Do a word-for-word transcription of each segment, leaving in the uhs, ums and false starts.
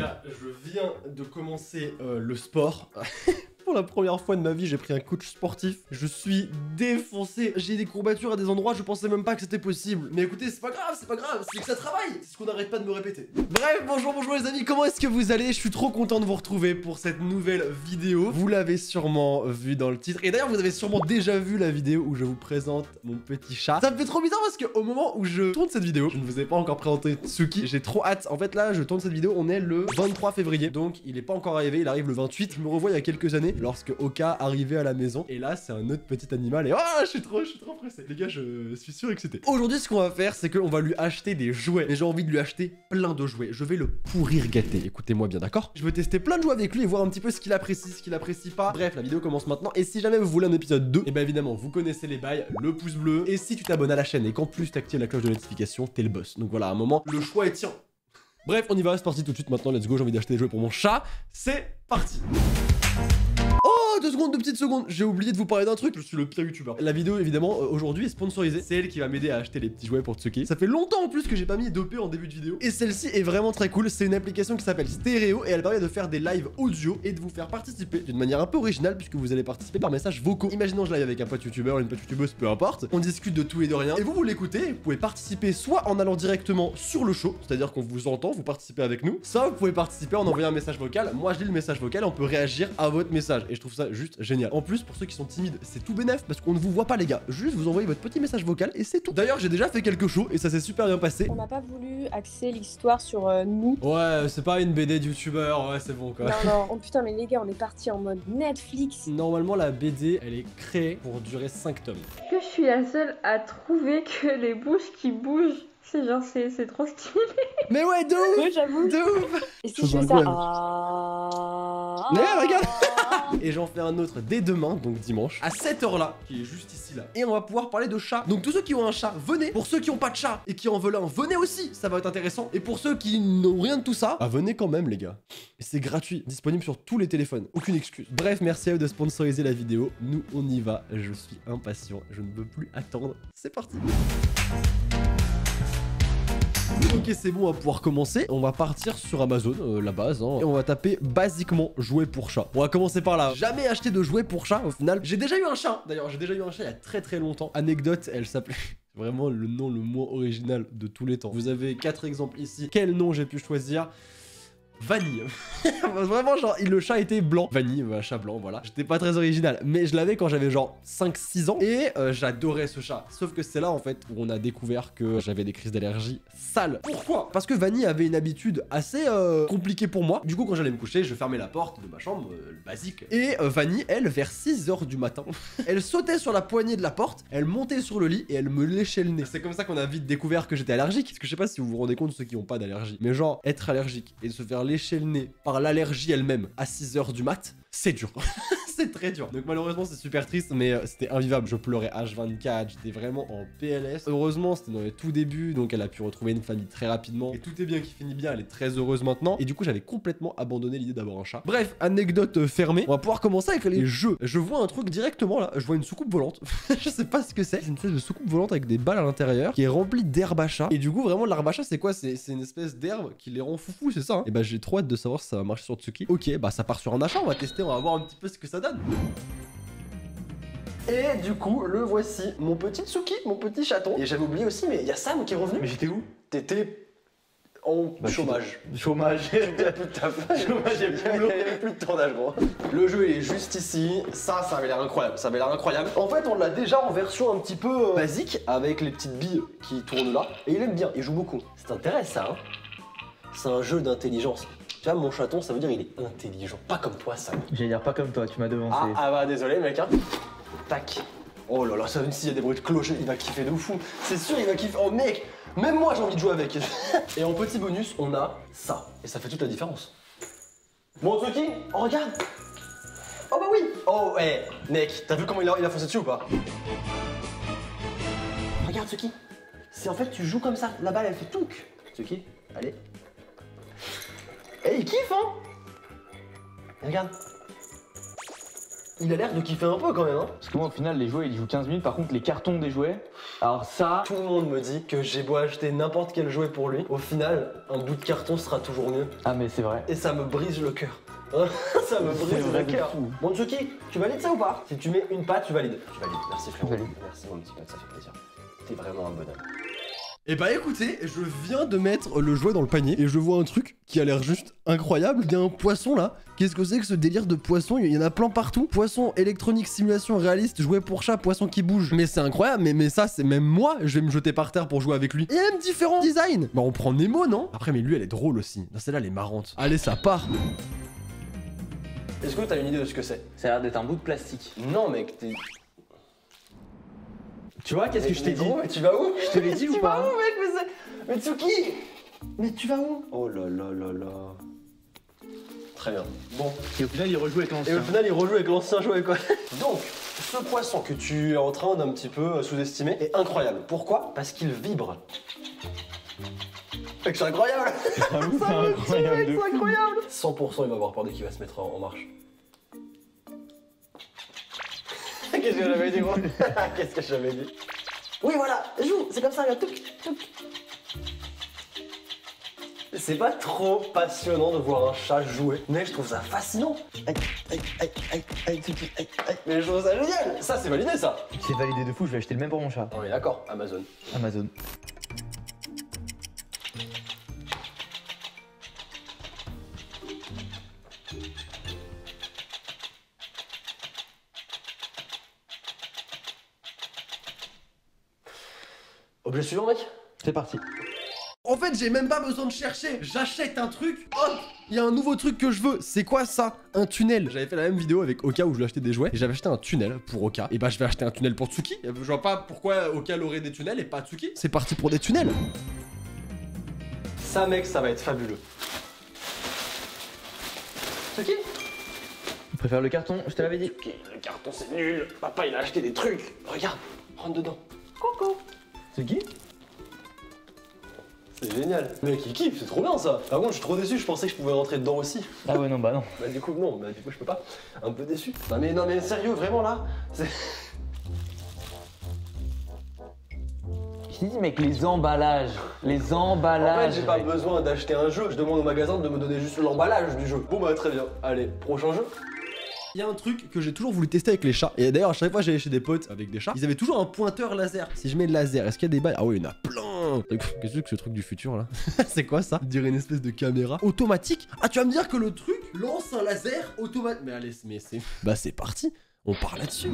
gars, je viens de commencer euh, le sport. Pour la première fois de ma vie, j'ai pris un coach sportif. Je suis défoncé. J'ai des courbatures à des endroits, je pensais même pas que c'était possible. Mais écoutez, c'est pas grave, c'est pas grave, c'est que ça travaille. C'est ce qu'on n'arrête pas de me répéter. Bref, bonjour, bonjour les amis, comment est-ce que vous allez? Je suis trop content de vous retrouver pour cette nouvelle vidéo. Vous l'avez sûrement vu dans le titre. Et d'ailleurs, vous avez sûrement déjà vu la vidéo où je vous présente mon petit chat. Ça me fait trop bizarre parce qu'au moment où je tourne cette vidéo, je ne vous ai pas encore présenté Tsuki. J'ai trop hâte. En fait, là, je tourne cette vidéo, on est le vingt-trois février. Donc, il est pas encore arrivé, il arrive le vingt-huit. Je me revois il y a quelques années lorsque Oka arrivait à la maison. Et là, c'est un autre petit animal. Et oh, je suis trop, je suis trop pressé. Les gars, je suis sûr excité. Aujourd'hui, ce qu'on va faire, c'est qu'on va lui acheter des jouets. Et j'ai envie de lui acheter plein de jouets. Je vais le pourrir gâter. Écoutez-moi bien, d'accord? Je veux tester plein de jouets avec lui et voir un petit peu ce qu'il apprécie, ce qu'il apprécie pas. Bref, la vidéo commence maintenant. Et si jamais vous voulez un épisode deux, et bien évidemment, vous connaissez les bails, le pouce bleu. Et si tu t'abonnes à la chaîne et qu'en plus tu actives la cloche de notification, t'es le boss. Donc voilà, à un moment, le choix est tien. Bref, on y va, c'est parti tout de suite maintenant. Let's go, j'ai envie d'acheter des jouets pour mon chat. C'est parti. Deux secondes, deux petites secondes, j'ai oublié de vous parler d'un truc, je suis le pire youtubeur. La vidéo évidemment euh, aujourd'hui est sponsorisée, c'est elle qui va m'aider à acheter les petits jouets pour Tsuki. Ça fait longtemps en plus que j'ai pas mis d'O P en début de vidéo. Et celle-ci est vraiment très cool, c'est une application qui s'appelle Stereo et elle permet de faire des lives audio et de vous faire participer d'une manière un peu originale puisque vous allez participer par messages vocaux. Imaginons je live avec un pote youtubeur, une pote youtubeuse, peu importe, on discute de tout et de rien et vous vous l'écoutez, vous pouvez participer soit en allant directement sur le show, c'est-à-dire qu'on vous entend, vous participez avec nous, soit vous pouvez participer en envoyant un message vocal. Moi je lis le message vocal, on peut réagir à votre message et je trouve ça juste génial. En plus, pour ceux qui sont timides, c'est tout bénef parce qu'on ne vous voit pas les gars. Juste vous envoyez votre petit message vocal et c'est tout. D'ailleurs, j'ai déjà fait quelques shows et ça s'est super bien passé. On n'a pas voulu axer l'histoire sur euh, nous. Ouais, c'est pas une B D de youtubeur, ouais, c'est bon quoi. Non, non. Oh putain, mais les gars, on est parti en mode Netflix. Normalement, la B D, elle est créée pour durer cinq tomes. Que je suis la seule à trouver que les bouches qui bougent, c'est genre, c'est trop stylé. Mais ouais, de ouf. Ouais, j'avoue. De ouf. Et si je fais ça ah... Mais regarde. Et j'en fais un autre dès demain, donc dimanche, à cette heure-là, qui est juste ici là. Et on va pouvoir parler de chat. Donc tous ceux qui ont un chat, venez. Pour ceux qui ont pas de chat et qui en veulent un, venez aussi, ça va être intéressant. Et pour ceux qui n'ont rien de tout ça, bah venez quand même les gars. Et c'est gratuit, disponible sur tous les téléphones, aucune excuse. Bref, merci à eux de sponsoriser la vidéo. Nous, on y va. Je suis impatient, je ne veux plus attendre. C'est parti. Ok, c'est bon, on va pouvoir commencer. On va partir sur Amazon, euh, la base, hein, et on va taper basiquement jouets pour chat. On va commencer par là. Jamais acheté de jouets pour chat au final. J'ai déjà eu un chat, d'ailleurs, j'ai déjà eu un chat il y a très très longtemps. Anecdote, elle s'appelait... Vraiment le nom le moins original de tous les temps. Vous avez quatre exemples ici. Quel nom j'ai pu choisir? Vanille. Vraiment genre le chat était blanc. Vanille, un chat blanc, voilà. J'étais pas très original, mais je l'avais quand j'avais genre cinq six ans et euh, j'adorais ce chat. Sauf que c'est là en fait où on a découvert que j'avais des crises d'allergie sales. Pourquoi? Parce que Vanille avait une habitude assez euh, compliquée pour moi. Du coup quand j'allais me coucher, je fermais la porte de ma chambre, euh, le basique. Et euh, Vanille, elle, vers six heures du matin, elle sautait sur la poignée de la porte, elle montait sur le lit et elle me léchait le nez. C'est comme ça qu'on a vite découvert que j'étais allergique. Parce que je sais pas si vous vous rendez compte ceux qui n'ont pas d'allergie. Mais genre être allergique et se faire lécher le nez par l'allergie elle-même à six heures du mat, c'est dur. C'est très dur. Donc malheureusement c'est super triste, mais euh, c'était invivable. Je pleurais H vingt-quatre, j'étais vraiment en P L S. Heureusement c'était dans les tout débuts, donc elle a pu retrouver une famille très rapidement. Et tout est bien qui finit bien, elle est très heureuse maintenant. Et du coup j'avais complètement abandonné l'idée d'avoir un chat. Bref, anecdote euh, fermée. On va pouvoir commencer avec les jeux. Je vois un truc directement là, je vois une soucoupe volante. Je sais pas ce que c'est. C'est une espèce de soucoupe volante avec des balles à l'intérieur qui est remplie d'herbe à chat. Et du coup vraiment l'herbe à chat c'est quoi? C'est une espèce d'herbe qui les rend foufou, c'est ça hein? Et bah j'ai trop hâte de savoir si ça va marcher sur Tsuki. Ok, bah ça part sur un achat, on va tester, on va voir un petit peu ce que ça donne. Et du coup, le voici, mon petit Tsuki, mon petit chaton. Et j'avais oublié aussi, mais il y a Sam qui est revenu. Mais j'étais où? T'étais en bah, chômage. Chômage. Tu faisais plus de taf. Chômage, il n'y avait plus de tournage, gros. Le jeu il est juste ici. Ça, ça avait l'air incroyable. Ça avait l'air incroyable. En fait, on l'a déjà en version un petit peu euh, basique, avec les petites billes qui tournent là. Et il aime bien, il joue beaucoup. Ça t'intéresse, ça, hein? C'est un jeu d'intelligence. Tu vois, mon chaton, ça veut dire il est intelligent. Pas comme toi, Sam. J'allais dire pas comme toi, tu m'as devancé. Ah, ah bah désolé, mec, hein. Tac. Oh là là, ça, même s'il y a des bruits de cloche, il va kiffer de fou. C'est sûr, il va kiffer. Oh mec, même moi j'ai envie de jouer avec. Et en petit bonus, on a ça. Et ça fait toute la différence. Bon, Tsuki, oh, regarde. Oh bah oui. Oh, hé, hey, mec, t'as vu comment il a, il a foncé dessus ou pas? Regarde, Tsuki. C'est en fait, tu joues comme ça. La balle, elle fait touc. Tsuki, allez. Eh, il kiffe, hein. Regarde. Il a l'air de kiffer un peu quand même, hein. Parce que moi, au final, les jouets, ils jouent quinze minutes. Par contre, les cartons des jouets, Alors ça... Tout le monde me dit que j'ai beau acheter n'importe quel jouet pour lui, au final, un bout de carton sera toujours mieux. Ah mais c'est vrai. Et ça me brise le cœur. Ça me brise le cœur. Bon Tsuki, tu valides ça ou pas? Si tu mets une patte, tu valides. Tu valides. Merci frérot. Merci mon petit pote, ça fait plaisir. T'es vraiment un bonhomme. Et bah écoutez, je viens de mettre le jouet dans le panier et je vois un truc qui a l'air juste incroyable. Il y a un poisson là. Qu'est-ce que c'est que ce délire de poisson? Il y en a plein partout. Poisson, électronique, simulation, réaliste, jouet pour chat, poisson qui bouge. Mais c'est incroyable, mais, mais ça c'est même moi, je vais me jeter par terre pour jouer avec lui. Il y a même différents designs. Bah on prend Nemo, non? Après mais lui elle est drôle aussi. Non, celle-là elle est marrante. Allez ça part. Est-ce que t'as une idée de ce que c'est? Ça a l'air d'être un bout de plastique. Non mec, t'es... Tu vois, qu'est-ce que je t'ai dit? Mais tu vas où? Je te l'ai dit ou pas? Tu vas où mec? Mais, c'est... mais Tsuki! Mais tu vas où? Oh là là là là. Très bien. Bon. Et au final, il rejoue avec l'ancien. Et au final, il rejoue avec l'ancien jouet quoi. Donc, ce poisson que tu es en train d'un petit peu sous-estimer est incroyable. Pourquoi? Parce qu'il vibre. Fait que c'est incroyable! C'est incroyable, c'est incroyable! cent pour cent il va avoir peur dès qu'il va se mettre en, en marche. Qu'est-ce que j'avais dit gros? Qu'est-ce que j'avais dit? Oui voilà, joue, c'est comme ça, regarde, touc, touc. C'est pas trop passionnant de voir un chat jouer, mais je trouve ça fascinant. Aïe, aïe, aïe, aïe, aïe, aïe, aïe. Mais je trouve ça génial! Ça c'est validé ça! C'est validé de fou, je vais acheter le même pour mon chat. On est d'accord, Amazon. Amazon. Objet suivant mec? C'est parti. En fait, j'ai même pas besoin de chercher. J'achète un truc, hop, il y a un nouveau truc que je veux. C'est quoi ça? Un tunnel. J'avais fait la même vidéo avec Oka où je lui achetais des jouets. Et j'avais acheté un tunnel pour Oka. Et bah, je vais acheter un tunnel pour Tsuki. Je vois pas pourquoi Oka aurait des tunnels et pas Tsuki. C'est parti pour des tunnels. Ça, mec, ça va être fabuleux. Tsuki? Je préfère le carton, je te l'avais dit. Tsuki, le carton c'est nul. Papa, il a acheté des trucs. Regarde, rentre dedans. Coucou. Tsuki? C'est génial. Mec, il kiffe, c'est trop bien ça. Par contre, je suis trop déçu, je pensais que je pouvais rentrer dedans aussi. Ah ouais, non, bah non. Bah du coup, non, bah du coup, je peux pas. Un peu déçu. Non mais, non mais sérieux, vraiment là, c'est... Je dis mec, les emballages. Les emballages. En fait, j'ai pas mec. besoin d'acheter un jeu, je demande au magasin de me donner juste l'emballage du jeu. Bon bah très bien. Allez, prochain jeu. Il y a un truc que j'ai toujours voulu tester avec les chats. Et d'ailleurs, à chaque fois que j'allais chez des potes avec des chats, ils avaient toujours un pointeur laser. Si je mets le laser, est-ce qu'il y a des bails? Ah oui, il y en a plein. Qu'est-ce que ce truc du futur là? C'est quoi ça? On dirait une espèce de caméra automatique. Ah, tu vas me dire que le truc lance un laser automatique. Mais allez, mais c'est... Bah c'est parti. On part là-dessus.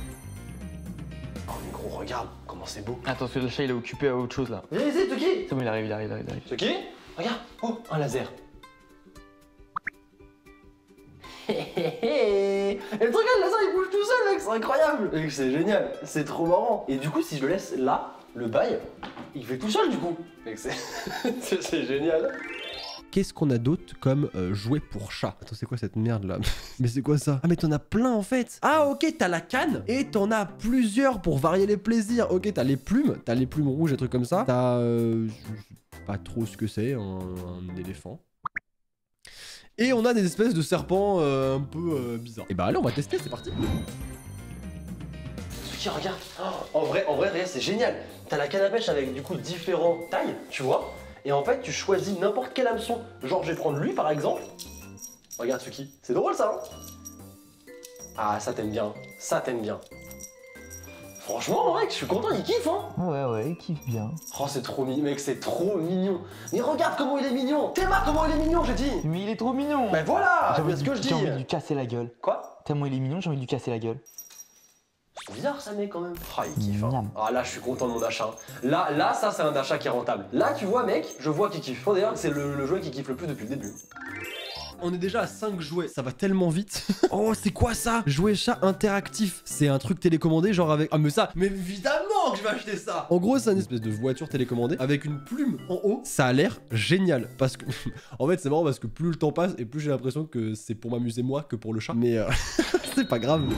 Oh mais gros, regarde comment c'est beau. Attends, parce que le chat il est occupé à autre chose là. Viens ici, Tsuki. C'est bon, il arrive, il arrive, il arrive. il arrive. Tsuki, regarde. Oh, un laser. Et le truc là, le laser il bouge tout seul mec, c'est incroyable. Mec, c'est génial, c'est trop marrant. Et du coup, si je le laisse là, le bail, il fait tout seul du coup. Mec, c'est c'est génial. Qu'est-ce qu'on a d'autre comme euh, jouet pour chat? Attends, c'est quoi cette merde là? Mais c'est quoi ça? Ah mais t'en as plein en fait. Ah ok, t'as la canne et t'en as plusieurs pour varier les plaisirs. Ok, t'as les plumes, t'as les plumes rouges et trucs comme ça. T'as... Euh, je sais pas trop ce que c'est, un, un éléphant. Et on a des espèces de serpents euh, un peu euh, bizarres. Et bah allez, on va tester, c'est parti. Tsuki, regarde. Oh, en vrai, en vrai, regarde, c'est génial. T'as la canne à pêche avec du coup différentes tailles, tu vois. Et en fait, tu choisis n'importe quel hameçon. Genre, je vais prendre lui par exemple. Regarde Tsuki, c'est drôle ça, hein? Ah, ça t'aime bien, ça t'aime bien. Franchement, mec, je suis content, il kiffe, hein. Ouais, ouais, il kiffe bien. Oh, c'est trop mignon, mec, c'est trop mignon. Mais regarde comment il est mignon. Théma, comment il est mignon, j'ai dit. Mais il est trop mignon. Ben voilà, J'ai c'est envie ce que je J'ai dis. envie de lui casser la gueule. Quoi? Tellement il est mignon, j'ai envie de lui casser la gueule. C'est bizarre ça, mec, quand même. Ah, il kiffe, hein. Miam. Ah, là, je suis content de mon achat. Là, là, ça, c'est un achat qui est rentable. Là, tu vois, mec, je vois qu'il kiffe. D'ailleurs, c'est le, le jouet qui kiffe le plus depuis le début. On est déjà à cinq jouets, ça va tellement vite. Oh, c'est quoi ça? Jouet chat interactif. C'est un truc télécommandé, genre avec... Ah, mais ça, mais évidemment que je vais acheter ça. En gros, c'est une espèce de voiture télécommandée avec une plume en haut. Ça a l'air génial parce que... En fait, c'est marrant parce que plus le temps passe et plus j'ai l'impression que c'est pour m'amuser moi que pour le chat. Mais euh... c'est pas grave.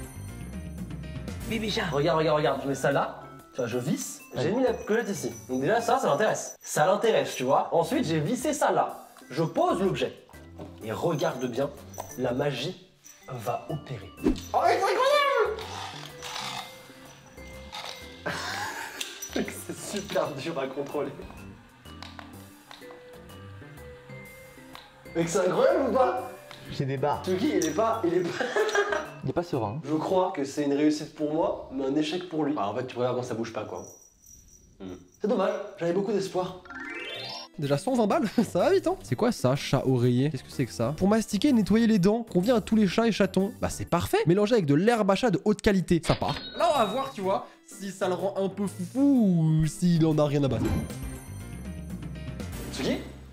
Bébé chat. Regarde, regarde, regarde, je mets ça là. Tu vois, je visse. J'ai mis la clochette ici. Donc déjà, ça, ça l'intéresse. Ça l'intéresse, tu vois. Ensuite, j'ai vissé ça là. Je pose l'objet. Et regarde bien, la magie va opérer. Oh, c'est incroyable! super dur à contrôler. Mec, c'est incroyable ou pas? J'ai des barres. Tuki, il est pas... Il est pas... Il est pas serein. Je crois que c'est une réussite pour moi, mais un échec pour lui. Enfin, en fait, tu regardes quand ça bouge pas, quoi. Mm. C'est dommage, j'avais beaucoup d'espoir. Déjà cent vingt balles, ça va vite hein. C'est quoi ça, chat oreiller? Qu'est-ce que c'est que ça? Pour mastiquer et nettoyer les dents, convient à tous les chats et chatons. Bah c'est parfait, mélangé avec de l'herbe à chat de haute qualité, ça part. Là on va voir, tu vois, si ça le rend un peu foufou ou s'il en a rien à battre. Tsuki?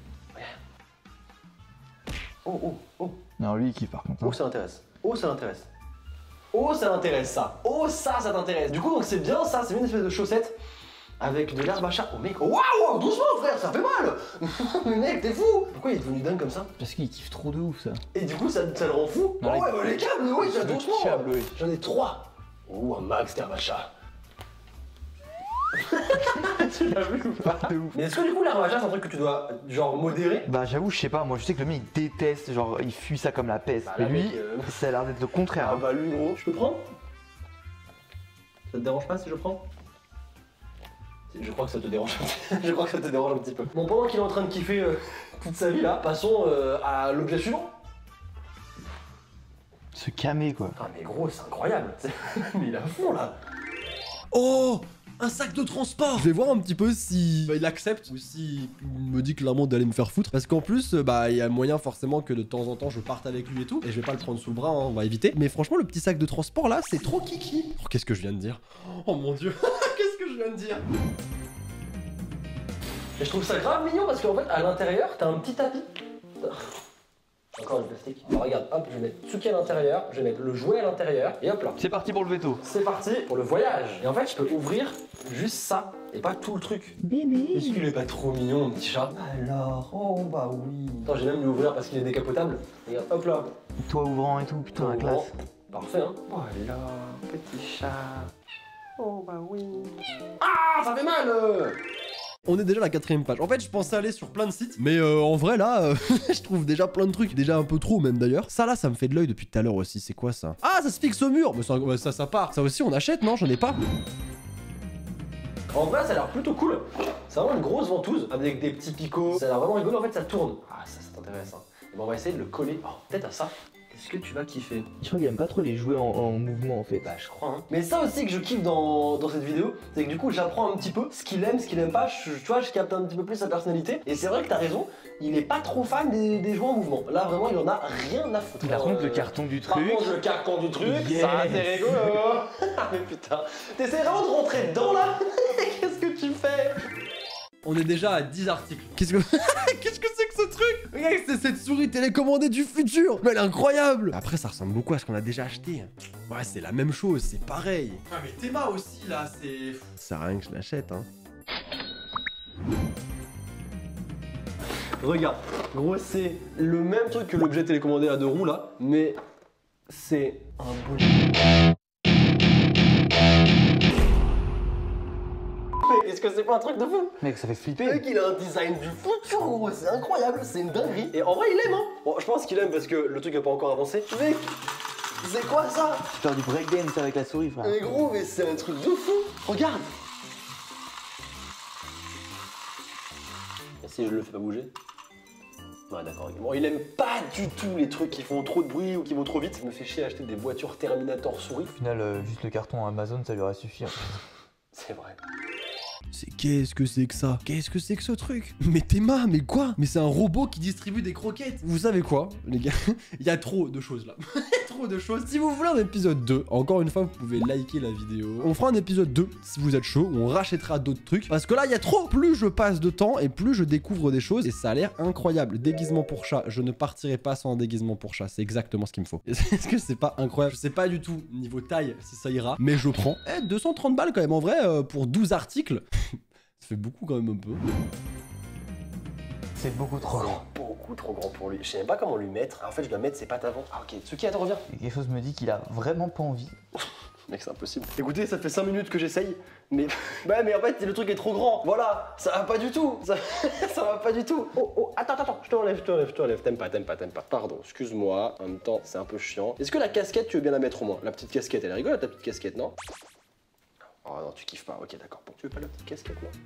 Oh oh oh. Non, lui il kiffe par contre. Oh ça l'intéresse. Oh ça l'intéresse. Oh ça l'intéresse ça. Oh ça ça t'intéresse. Du coup donc c'est bien ça, c'est une espèce de chaussette. Avec de l'herbe à chat. Oh mec, waouh, doucement frère, ça fait mal. Mais mec, t'es fou. Pourquoi il est devenu dingue comme ça? Parce qu'il kiffe trop de ouf ça. Et du coup, ça, ça le rend fou. Non, oh ouais, bah les câbles, oui, ça doucement. Câble, oui. J'en ai trois. Oh, un max d'herbe à chat. Tu l'as vu ou pas? Mais est-ce que du coup, l'herbe à chat, c'est un truc que tu dois, genre, modérer? Bah j'avoue, je sais pas, moi je sais que le mec il déteste, genre il fuit ça comme la peste. Bah, Mais là, lui, mec, euh... ça a l'air d'être le contraire. Ah bah lui gros, je peux prendre? Ça te dérange pas si je prends? Je crois que ça te dérange. Je crois que ça te dérange un petit peu. Bon, pendant qu'il est en train de kiffer euh, toute sa vie là, passons euh, à l'objet suivant. Se calmer quoi. Ah mais gros, c'est incroyable. Mais il est à fond là. Oh, un sac de transport. Je vais voir un petit peu si bah, il accepte ou si il me dit clairement d'aller me faire foutre. Parce qu'en plus, bah il y a moyen forcément que de temps en temps je parte avec lui et tout. Et je vais pas le prendre sous le bras, hein, on va éviter. Mais franchement, le petit sac de transport là, c'est trop kiki. Oh, qu'est-ce que je viens de dire? Oh mon dieu. Qu'est-ce que je viens de dire? Et je trouve ça grave mignon parce qu'en fait, à l'intérieur, t'as un petit tapis. Encore du plastique. Alors regarde, hop, je vais mettre Tsuki à l'intérieur, je vais mettre le jouet à l'intérieur, et hop là. C'est parti pour le veto. C'est parti pour le voyage. Et en fait, je peux ouvrir juste ça, et pas tout le truc. Bébé. Est-ce qu'il est pas trop mignon, mon petit chat? Alors, oh bah oui. Attends, j'ai même lui ouvrir parce qu'il est décapotable. Regarde, hop là. Toi ouvrant et tout, putain la classe. Parfait, hein. Voilà, petit chat. Oh bah oui. Ah, ça fait mal euh On est déjà à la quatrième page. En fait, je pensais aller sur plein de sites, mais euh, en vrai, là, euh, je trouve déjà plein de trucs. Déjà un peu trop, même d'ailleurs. Ça, là, ça me fait de l'œil depuis tout à l'heure aussi. C'est quoi, ça? Ah, ça se fixe au mur. Mais ça, ouais, ça, ça part. Ça aussi, on achète, non? J'en ai pas. En vrai, ça a l'air plutôt cool. C'est vraiment une grosse ventouse avec des petits picots. Ça a l'air vraiment rigolo. En fait, ça tourne. Ah, ça, ça t'intéresse, hein. Et ben, on va essayer de le coller. Oh, peut-être à ça. Est-ce que tu vas kiffer? Je crois qu'il aime pas trop les jouets en, en mouvement en fait. Bah je crois hein. Mais ça aussi que je kiffe dans, dans cette vidéo, c'est que du coup j'apprends un petit peu ce qu'il aime, ce qu'il aime pas, je, tu vois je capte un petit peu plus sa personnalité. Et c'est vrai que t'as raison, il est pas trop fan des, des jouets en mouvement. Là vraiment il en a rien à foutre. Par euh... contre le carton du truc. Par contre le carton du truc, yes. Ça c'est rigolo. Ah mais putain, t'essaies vraiment de rentrer dedans là? Qu'est-ce que tu fais? On est déjà à dix articles. Qu'est-ce que Qu'est-ce que c'est que ce truc? Regarde, c'est cette souris télécommandée du futur. Mais elle est incroyable. Après, ça ressemble beaucoup à ce qu'on a déjà acheté. Ouais, c'est la même chose, c'est pareil. Ah, mais Théma aussi, là, c'est... Ça sert à rien que je l'achète, hein. Regarde, gros, c'est le même truc que l'objet télécommandé à deux roues, là, mais c'est un beau... Est-ce que c'est pas un truc de fou? Mec, ça fait flipper. Mec, il a un design du futur, gros, c'est incroyable, c'est une dinguerie. Et en vrai, il aime, hein. Bon, je pense qu'il aime parce que le truc a pas encore avancé. Mec, c'est quoi ça? Tu faire du breakdance avec la souris, frère. Mais gros, mais c'est un truc de fou. Regarde. Et si je le fais pas bouger? Ouais, d'accord. Bon, il aime pas du tout les trucs qui font trop de bruit ou qui vont trop vite. Il me fait chier à acheter des voitures Terminator souris. Au final, euh, juste le carton Amazon, ça lui aurait suffi. En fait. C'est vrai. C'est qu'est-ce que c'est que ça? Qu'est-ce que c'est que ce truc? Mais Théma, mais quoi? Mais c'est un robot qui distribue des croquettes. Vous savez quoi, les gars? Il y a trop de choses là. Trop de choses. Si vous voulez un épisode deux, encore une fois, vous pouvez liker la vidéo. On fera un épisode deux, si vous êtes chaud, où on rachètera d'autres trucs. Parce que là, il y a trop. Plus je passe de temps et plus je découvre des choses. Et ça a l'air incroyable. Déguisement pour chat. Je ne partirai pas sans un déguisement pour chat. C'est exactement ce qu'il me faut. Est-ce que c'est pas incroyable? Je sais pas du tout, niveau taille, si ça ira. Mais je prends. Eh, deux cent trente balles quand même, en vrai, euh, pour douze articles. Ça fait beaucoup quand même un peu. C'est beaucoup trop grand. Beaucoup trop grand pour lui. Je sais même pas comment lui mettre. En fait, je dois mettre ses pattes avant. Ah ok, Tsuki, attends, reviens. Et quelque chose me dit qu'il a vraiment pas envie. Mec, c'est impossible. Écoutez, ça fait cinq minutes que j'essaye, mais... bah mais en fait, le truc est trop grand. Voilà, ça va pas du tout. Ça, ça va pas du tout. Oh, oh, attends, attends, je te relève, je te relève, je te relève. T'aimes pas, t'aimes pas, t'aimes pas. Pardon, excuse-moi. En même temps, c'est un peu chiant. Est-ce que la casquette, tu veux bien la mettre au moins? La petite casquette, elle est rigolote, ta petite casquette, non? Oh non, tu kiffes pas, ok d'accord. Bon, tu veux pas la petite casquette, non?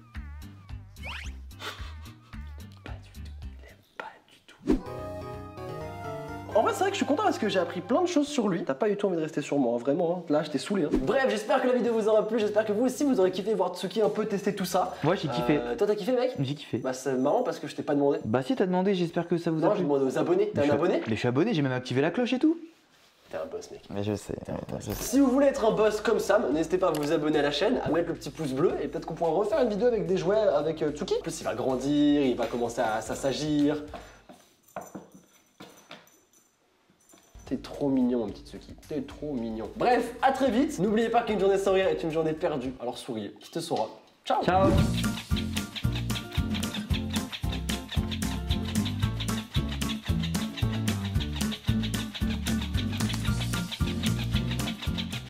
Pas du tout, il aime pas du tout. En vrai, c'est vrai que je suis content parce que j'ai appris plein de choses sur lui. T'as pas eu tout envie de rester sur moi, hein, vraiment. Hein. Là, je t'ai saoulé. Hein. Bref, j'espère que la vidéo vous aura plu. J'espère que vous aussi, vous aurez kiffé voir Tsuki un peu tester tout ça. Moi, j'ai kiffé. Euh, toi, t'as kiffé, mec? J'ai kiffé. Bah, c'est marrant parce que je t'ai pas demandé. Bah, si, t'as demandé, j'espère que ça vous a Non, plu. j'ai demandé aux abonnés. T'es un abonné? Mais je suis abonné, j'ai même activé la cloche et tout. T'es un boss, mec. Mais je sais. Je sais. Si vous voulez être un boss comme Sam, n'hésitez pas à vous abonner à la chaîne, à mettre le petit pouce bleu et peut-être qu'on pourra refaire une vidéo avec des jouets avec euh, Tsuki. En plus, il va grandir, il va commencer à, à s'agir. T'es trop mignon, mon petit Tsuki. T'es trop mignon. Bref, à très vite. N'oubliez pas qu'une journée sans rire est une journée perdue. Alors souriez, qui te saura. Ciao. Ciao.